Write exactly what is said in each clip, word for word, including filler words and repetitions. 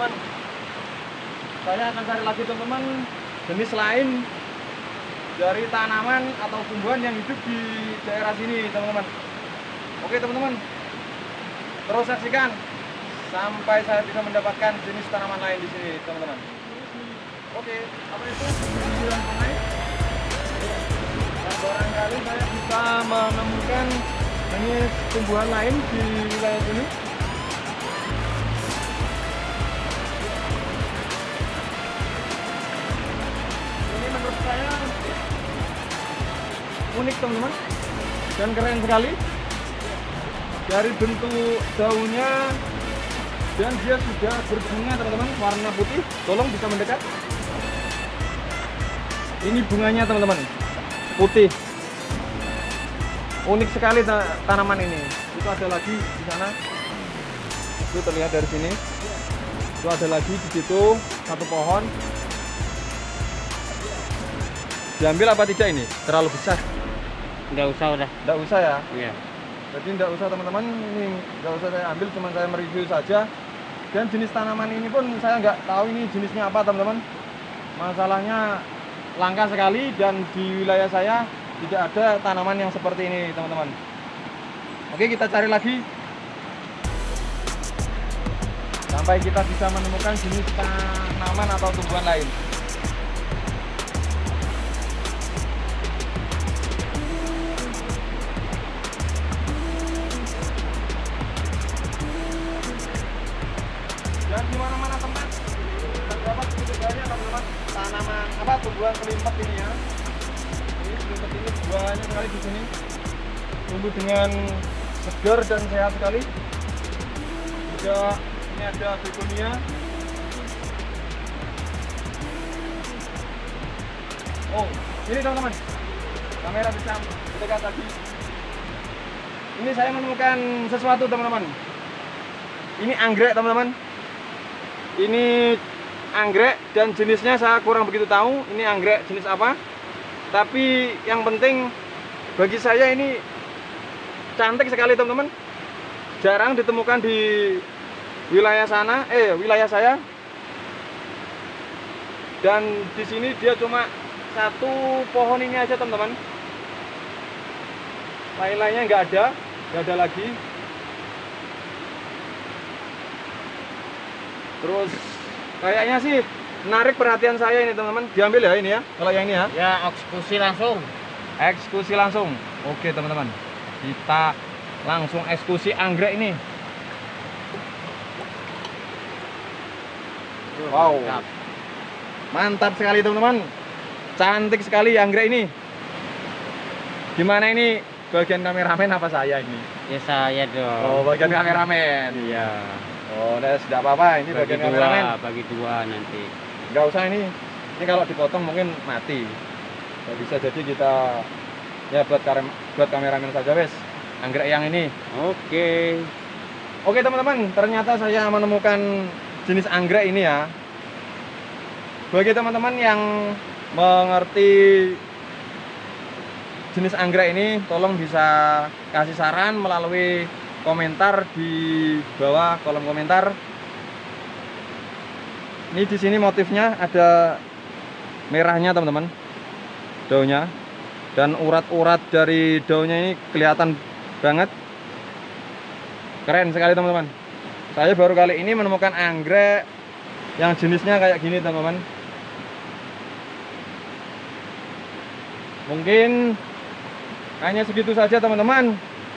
teman-teman, saya akan cari lagi teman-teman jenis lain dari tanaman atau tumbuhan yang hidup di daerah sini teman-teman. Oke teman-teman, terus saksikan sampai saya bisa mendapatkan jenis tanaman lain di sini teman-teman. Oke, apa itu? Tumbuhan pemain. Nah, barangkali saya bisa menemukan jenis tumbuhan lain di wilayah sini. Ini menurut saya unik teman-teman dan keren sekali dari bentuk daunnya, dan dia sudah berbunga teman-teman, warna putih. Tolong bisa mendekat. Ini bunganya teman-teman, putih. Unik sekali tanaman ini. Itu ada lagi di sana, itu terlihat dari sini. Itu ada lagi di situ satu pohon. Diambil apa tidak ini? Terlalu besar. Nggak usah udah. Nggak usah ya? Iya. Jadi nggak usah teman-teman, ini nggak usah saya ambil, cuma saya mereview saja. Dan jenis tanaman ini pun saya nggak tahu ini jenisnya apa teman-teman. Masalahnya langka sekali dan di wilayah saya tidak ada tanaman yang seperti ini teman-teman. Oke, kita cari lagi sampai kita bisa menemukan jenis tanaman atau tumbuhan lain. Dan di mana-mana tempat terdapat begitu banyak teman-teman tanaman apa tumbuhan kelimpet ini ya. Ini kelimpet ini banyak sekali di sini. Tumbuh dengan segar dan sehat sekali. Juga ini ada begonia. Oh, ini teman-teman. Kamera bisa dekat lagi. Ini saya menemukan sesuatu teman-teman. Ini anggrek teman-teman. Ini anggrek dan jenisnya saya kurang begitu tahu ini anggrek jenis apa. Tapi yang penting bagi saya ini cantik sekali teman-teman. Jarang ditemukan di wilayah sana, eh wilayah saya. Dan di sini dia cuma satu pohon ini aja teman-teman. Lain-lainnya nggak ada, nggak ada lagi. Terus kayaknya sih menarik perhatian saya ini teman-teman. Diambil ya ini ya, kalau yang ini ya. Ya, eksekusi langsung. Eksekusi langsung. Oke teman-teman, kita langsung eksekusi anggrek ini. Wow, mantap sekali teman-teman. Cantik sekali anggrek ini. Gimana ini, bagian kameramen apa saya ini? Ya saya dong. Oh, bagian kameramen. Iya. Oh, nah, sudah apa-apa, ini Bagi bagian dua, kameramen. bagi dua nanti. Nggak usah ini. Ini kalau dipotong mungkin mati. Nggak bisa, jadi kita ya buat karem, buat kameramen saja wes. Anggrek yang ini. Oke. Oke teman-teman, ternyata saya menemukan jenis anggrek ini ya. Bagi teman-teman yang mengerti jenis anggrek ini, tolong bisa kasih saran melalui komentar di bawah kolom komentar. Ini di sini motifnya ada merahnya teman-teman, daunnya, dan urat-urat dari daunnya ini kelihatan banget. Keren sekali teman-teman. Saya baru kali ini menemukan anggrek yang jenisnya kayak gini teman-teman. Mungkin hanya segitu saja teman-teman.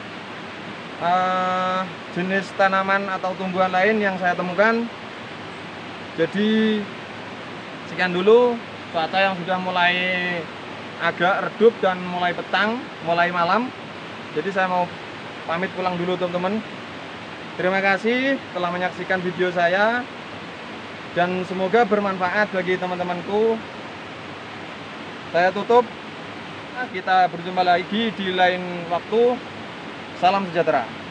Uh, jenis tanaman atau tumbuhan lain yang saya temukan. Jadi sekian dulu, cuaca yang sudah mulai agak redup dan mulai petang, mulai malam. Jadi saya mau pamit pulang dulu teman-teman. Terima kasih telah menyaksikan video saya dan semoga bermanfaat bagi teman-temanku. Saya tutup. Kita berjumpa lagi di lain waktu. Salam sejahtera.